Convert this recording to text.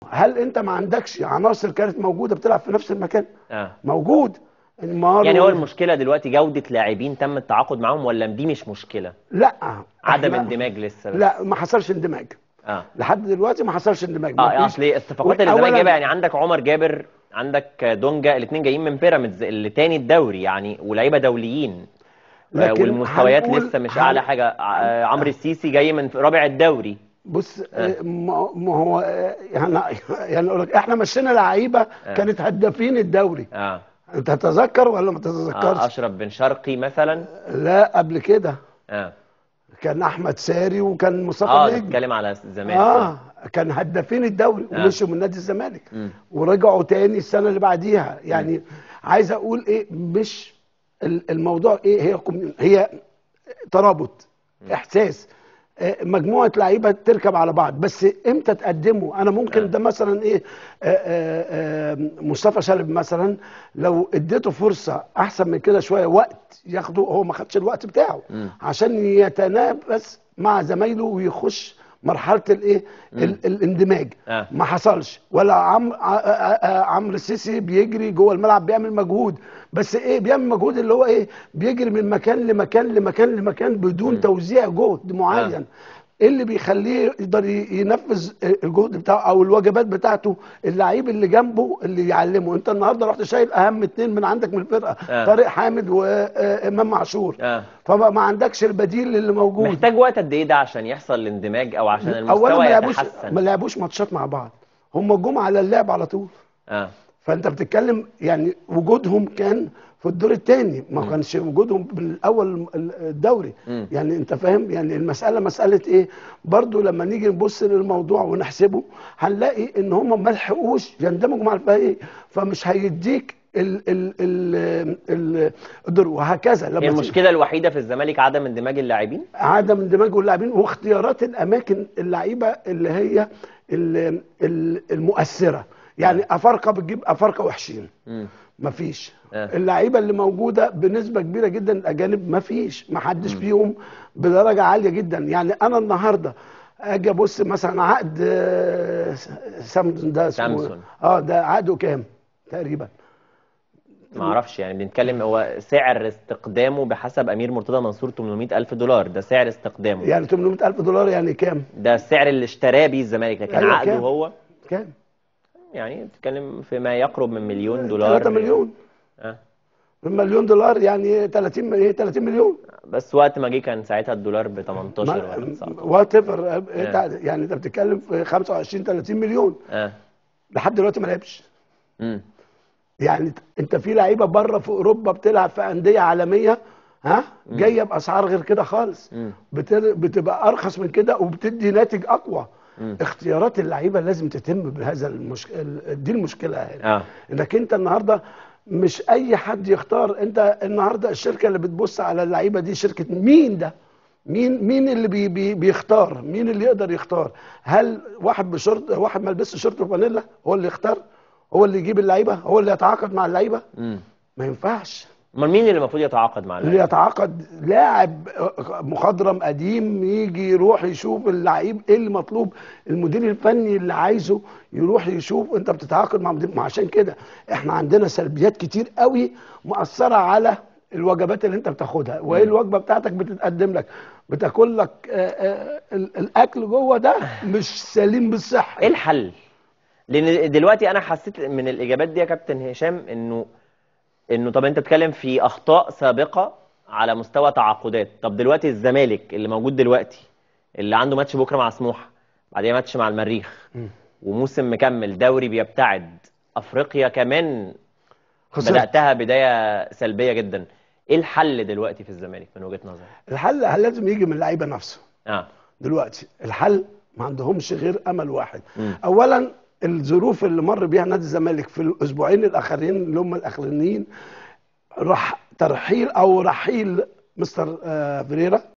هل انت ما عندكش عناصر كانت موجوده بتلعب في نفس المكان؟ موجود. يعني هو المشكله دلوقتي جوده لاعبين تم التعاقد معاهم، ولا دي مش مشكله؟ لا، عدم اندماج لسه بس. لا، ما حصلش اندماج. لحد دلوقتي ما حصلش اندماج. اصل الصفقات اللي الزمالك جايبها، يعني عندك عمر جابر، عندك دونجا، الاثنين جايين من بيراميدز اللي تاني الدوري يعني، ولاعيبه دوليين، والمستويات لسه مش اعلى حاجه. عمرو السيسي جاي من رابع الدوري. بص، ما هو يعني اقول لك احنا مشينا لعيبه كانت هدافين الدوري. انت تتذكر ولا ما تتذكرش؟ اشرف بن شرقي مثلا. لا، قبل كده كان احمد ساري وكان مصطفى نجم. بتتكلم على الزمالك. كان هدافين الدوري ومشوا من نادي الزمالك ورجعوا تاني السنه اللي بعديها. يعني عايز اقول ايه، مش الموضوع ايه، هي ترابط، احساس، مجموعه لعيبه تركب على بعض. بس امتى تقدموا؟ انا ممكن ده مثلا ايه، مصطفى شلبي مثلا لو اديته فرصه احسن من كده شويه، وقت ياخده، هو ما خدش الوقت بتاعه عشان يتنافس مع زمايله ويخش مرحله الايه، الاندماج. ما حصلش. ولا عمرو السيسي بيجري جوه الملعب بيعمل مجهود، بس ايه، بيعمل مجهود اللي هو ايه، بيجري من مكان لمكان لمكان لمكان بدون توزيع جهد معين. ايه اللي بيخليه يقدر ينفذ الجهد بتاعه او الواجبات بتاعته؟ اللعيب اللي جنبه اللي يعلمه. انت النهارده رحت شايل اهم اتنين من عندك من الفرقه، طارق حامد وامام عاشور، فما عندكش البديل اللي موجود. محتاج وقت قد ايه ده عشان يحصل الاندماج او عشان المستوى يتحسن؟ ما لعبوش ماتشات مع بعض، هم جم على اللعب على طول. فانت بتتكلم يعني وجودهم كان في الدور الثاني، ما كانش وجودهم بالاول الدوري. يعني انت فاهم، يعني المساله مساله ايه برضو. لما نيجي نبص للموضوع ونحسبه هنلاقي ان هم ما لحقوش يندمجوا مع الفريق، فمش هيديك الدور وهكذا. هي المشكله الوحيده في الزمالك عدم اندماج اللاعبين، عدم اندماج اللاعبين واختيارات الاماكن اللعيبه اللي هي المؤثره. يعني افارقه بتجيب افارقه وحشين، مفيش. اللعيبه اللي موجوده بنسبه كبيره جدا الاجانب مفيش، ما حدش فيهم بدرجه عاليه جدا. يعني انا النهارده اجي ابص مثلا عقد سامسون ده ده عقده كام تقريبا؟ ما اعرفش، يعني بنتكلم هو سعر استقدامه بحسب امير مرتضى منصور $800,000، ده سعر استقدامه. يعني $800,000 يعني كام؟ ده السعر اللي اشتراه بيه الزمالك، لكن أيوة عقده كام؟ هو كام؟ يعني بتتكلم في ما يقرب من $1 مليون. 3 مليون. $1 مليون يعني 30 مليون. بس وقت ما جه كان ساعتها الدولار ب 18 ولا 19. وات ايفر. يعني انت بتتكلم في 25 30 مليون. لحد دلوقتي ما لعبش. يعني انت في لعيبه بره في اوروبا بتلعب في انديه عالميه جايه باسعار غير كده خالص، بتبقى ارخص من كده وبتدي ناتج اقوى. اختيارات اللعيبه لازم تتم بهذا دي المشكله يعني. انك انت النهارده مش اي حد يختار. انت النهارده الشركه اللي بتبص على اللعيبه دي شركه مين؟ ده مين اللي بيختار؟ مين اللي يقدر يختار؟ هل واحد بشورت، واحد ما لبسش شورت وفانيلا هو اللي يختار؟ هو اللي يجيب اللعيبه؟ هو اللي يتعاقد مع اللعيبه؟ ما ينفعش. امال مين اللي المفروض يتعاقد مع اللعيبه؟ اللي يتعاقد لاعب مخضرم قديم يجي يروح يشوف اللعيب ايه اللي مطلوب، المدير الفني اللي عايزه يروح يشوف. انت بتتعاقد مع مدير. عشان كده احنا عندنا سلبيات كتير قوي مؤثره على الوجبات اللي انت بتاخدها. وايه الوجبه بتاعتك بتتقدم لك؟ بتاكل لك الاكل جوه ده مش سليم بالصحه. ايه الحل؟ لان دلوقتي انا حسيت من الاجابات دي يا كابتن هشام انه طب انت بتتكلم في اخطاء سابقه على مستوى تعاقدات. طب دلوقتي الزمالك اللي موجود دلوقتي، اللي عنده ماتش بكره مع سموحه، بعدين ماتش مع المريخ، وموسم مكمل، دوري بيبتعد، افريقيا كمان خسرت، بداتها بدايه سلبيه جدا. ايه الحل دلوقتي في الزمالك من وجهه نظرك؟ الحل لازم يجي من اللعيبه نفسه. دلوقتي الحل ما عندهمش غير امل واحد. اولا الظروف اللي مر بيها نادي الزمالك في الاسبوعين الاخرين اللي هم الاخرانيين، ترحيل او رحيل مستر فيريرا